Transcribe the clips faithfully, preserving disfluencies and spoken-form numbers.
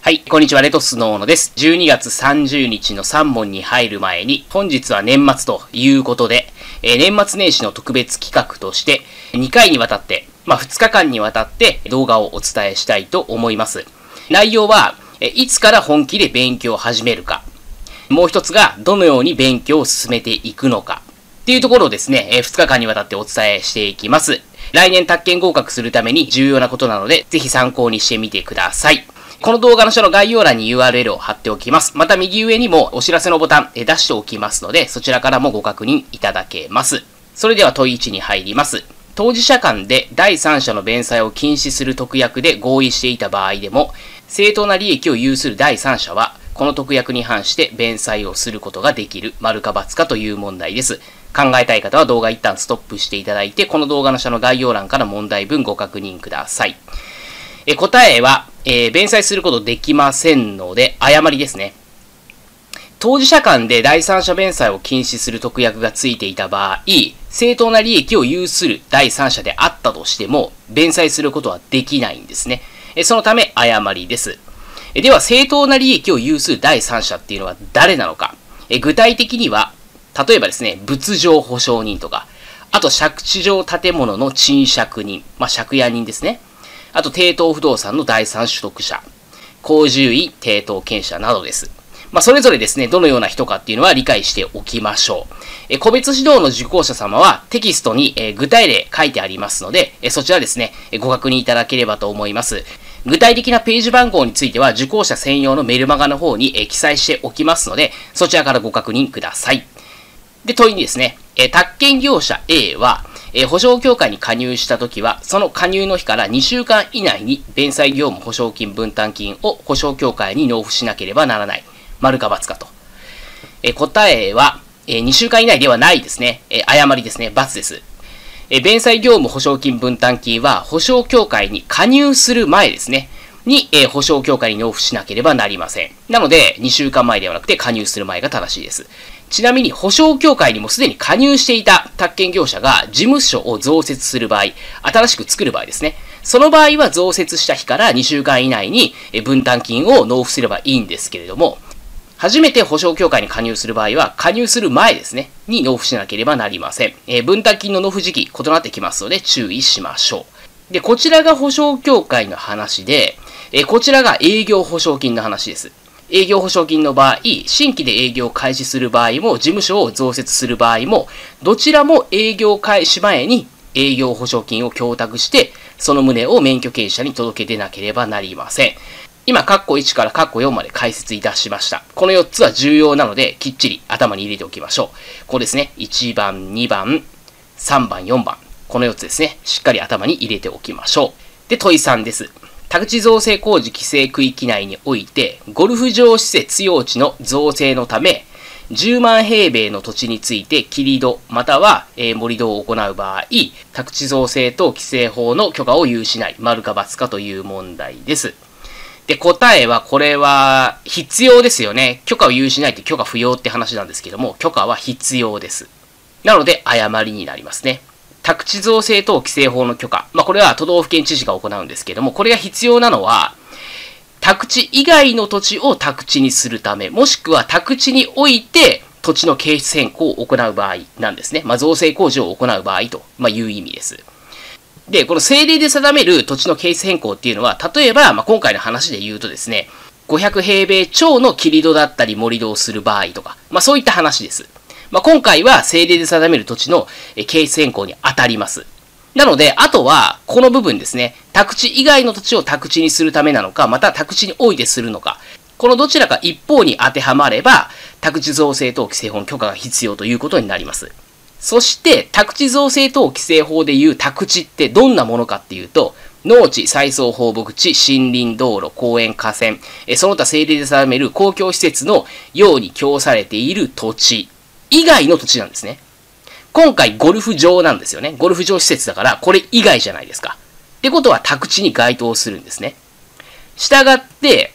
はい、こんにちは、レトスの大野です。じゅうにがつさんじゅうにちのさん問に入る前に、本日は年末ということで、えー、年末年始の特別企画として、にかいにわたって、まあふつかかんにわたって動画をお伝えしたいと思います。内容は、えいつから本気で勉強を始めるか、もう一つがどのように勉強を進めていくのか、っていうところをですね、えー、ふつかかんにわたってお伝えしていきます。来年宅建合格するために重要なことなので、ぜひ参考にしてみてください。この動画の下の概要欄に ユーアールエル を貼っておきます。また右上にもお知らせのボタン出しておきますので、そちらからもご確認いただけます。それでは問いいちに入ります。当事者間で第三者の弁済を禁止する特約で合意していた場合でも、正当な利益を有する第三者は、この特約に反して弁済をすることができる、丸か×かという問題です。考えたい方は動画一旦ストップしていただいて、この動画の下の概要欄から問題文ご確認ください。え答えは、えー、弁済することできませんので、誤りですね。当事者間で第三者弁済を禁止する特約がついていた場合、正当な利益を有する第三者であったとしても、弁済することはできないんですね。えそのため、誤りです。えでは、正当な利益を有する第三者っていうのは誰なのか。え具体的には、例えばですね、物情保証人とか、あと借地上建物の賃借人、まあ、借家人ですね。あと、抵当不動産の第三取得者、公従位抵当権者などです。まあ、それぞれですね、どのような人かっていうのは理解しておきましょう。え個別指導の受講者様はテキストにえ具体例書いてありますので、えそちらですね、ご確認いただければと思います。具体的なページ番号については受講者専用のメルマガの方にえ記載しておきますので、そちらからご確認ください。で、問いにですね、え宅建業者 A は、え保証協会に加入したときは、その加入の日からにしゅうかん以内に弁済業務保証金分担金を保証協会に納付しなければならない。丸か×かと。え答えは、えにしゅうかん以内ではないですね。え誤りですね。×です。え弁済業務保証金分担金は保証協会に加入する前ですね。に、え保証協会に納付しなければなりません。なので、にしゅうかんまえではなくて加入する前が正しいです。ちなみに、保証協会にもすでに加入していた宅建業者が事務所を増設する場合、新しく作る場合ですね。その場合は増設した日からにしゅうかん以内に分担金を納付すればいいんですけれども、初めて保証協会に加入する場合は、加入する前ですね、に納付しなければなりません。えー、分担金の納付時期、異なってきますので注意しましょう。で、こちらが保証協会の話で、えー、こちらが営業保証金の話です。営業保証金の場合、新規で営業を開始する場合も、事務所を増設する場合も、どちらも営業開始前に営業保証金を供託して、その旨を免許権者に届け出なければなりません。今、カッコいちからカッコよんまで解説いたしました。このよっつは重要なので、きっちり頭に入れておきましょう。ここですね。いちばん、にばん、さんばん、よんばん。このよっつですね。しっかり頭に入れておきましょう。で、問いさんです。宅地造成工事規制区域内において、ゴルフ場施設用地の造成のため、じゅうまんへいべいの土地について切り土または、えー、盛り土を行う場合、宅地造成等規制法の許可を有しない、丸か×かという問題です。で、答えは、これは必要ですよね。許可を有しないって許可不要って話なんですけども、許可は必要です。なので、誤りになりますね。宅地造成等規制法の許可。まあ、これは都道府県知事が行うんですけども、これが必要なのは、宅地以外の土地を宅地にするため、もしくは宅地において土地の形質変更を行う場合なんですね。まあ、造成工事を行う場合と、まあ、いう意味です。で、この政令で定める土地の形質変更っていうのは、例えば、まあ、今回の話で言うとですね、ごひゃくへいべい超の切り土だったり盛り土をする場合とか、まあ、そういった話です。まあ、今回は政令で定める土地の形質変更に当たります。なので、あとは、この部分ですね、宅地以外の土地を宅地にするためなのか、また宅地においてするのか、このどちらか一方に当てはまれば、宅地造成等規制法の許可が必要ということになります。そして、宅地造成等規制法でいう宅地ってどんなものかっていうと、農地、再送放牧地、森林、道路、公園、河川、その他政令で定める公共施設のように供されている土地以外の土地なんですね。今回ゴルフ場なんですよね。ゴルフ場施設だから、これ以外じゃないですか。ってことは宅地に該当するんですね。したがって、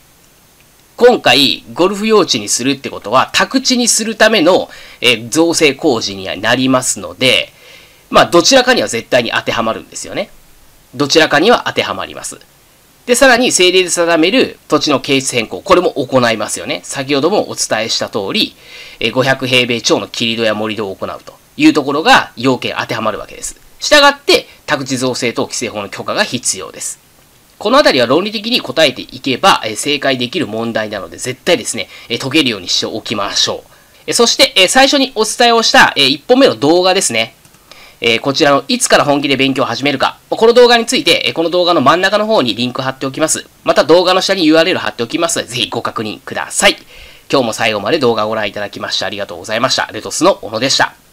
今回、ゴルフ用地にするってことは、宅地にするための、えー、造成工事になりますので、まあ、どちらかには絶対に当てはまるんですよね。どちらかには当てはまります。っで、さらに政令で定める土地の形質変更、これも行いますよね。先ほどもお伝えした通り、ごひゃくへいべいちょうの切り土や盛り土を行うというところが要件当てはまるわけです。したがって、宅地造成等規制法の許可が必要です。このあたりは論理的に答えていけば正解できる問題なので、絶対ですね、解けるようにしておきましょう。そして、最初にお伝えをしたいっぽんめの動画ですね。えー、こちらのいつから本気で勉強を始めるか。この動画について、この動画の真ん中の方にリンク貼っておきます。また動画の下に ユーアールエル 貼っておきますので、ぜひご確認ください。今日も最後まで動画をご覧いただきましてありがとうございました。レトスの小野でした。